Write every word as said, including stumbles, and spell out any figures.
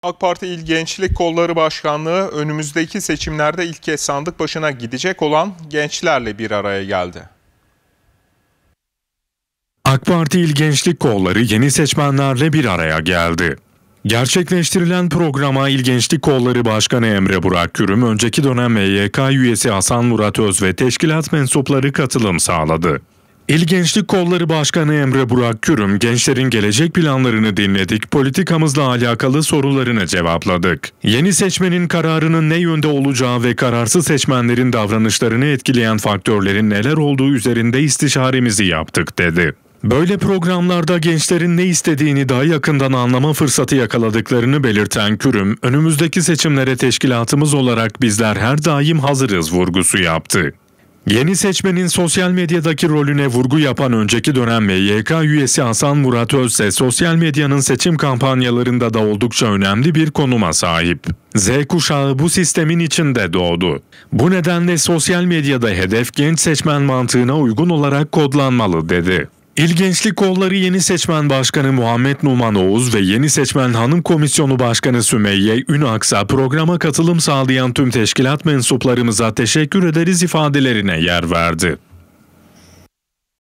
AK Parti İl Gençlik Kolları Başkanlığı önümüzdeki seçimlerde ilk kez sandık başına gidecek olan gençlerle bir araya geldi. AK Parti İl Gençlik Kolları yeni seçmenlerle bir araya geldi. Gerçekleştirilen programa İl Gençlik Kolları Başkanı Emre Burak Kürüm, önceki dönem M Y K üyesi Hasan Murat Öz ve teşkilat mensupları katılım sağladı. İl Gençlik Kolları Başkanı Emre Burak Kürüm, gençlerin gelecek planlarını dinledik, politikamızla alakalı sorularını cevapladık. Yeni seçmenin kararının ne yönde olacağı ve kararsız seçmenlerin davranışlarını etkileyen faktörlerin neler olduğu üzerinde istişaremizi yaptık, dedi. Böyle programlarda gençlerin ne istediğini daha yakından anlama fırsatı yakaladıklarını belirten Kürüm, önümüzdeki seçimlere teşkilatımız olarak bizler her daim hazırız vurgusu yaptı. Yeni seçmenin sosyal medyadaki rolüne vurgu yapan önceki dönem M Y K üyesi Hasan Murat Öz ise sosyal medyanın seçim kampanyalarında da oldukça önemli bir konuma sahip. Z kuşağı bu sistemin içinde doğdu. Bu nedenle sosyal medyada hedef genç seçmen mantığına uygun olarak kodlanmalı, dedi. İl Gençlik Kolları Yeni Seçmen Başkanı Muhammed Numan Oğuz ve Yeni Seçmen Hanım Komisyonu Başkanı Sümeyye Ünaksa programa katılım sağlayan tüm teşkilat mensuplarımıza teşekkür ederiz ifadelerine yer verdi.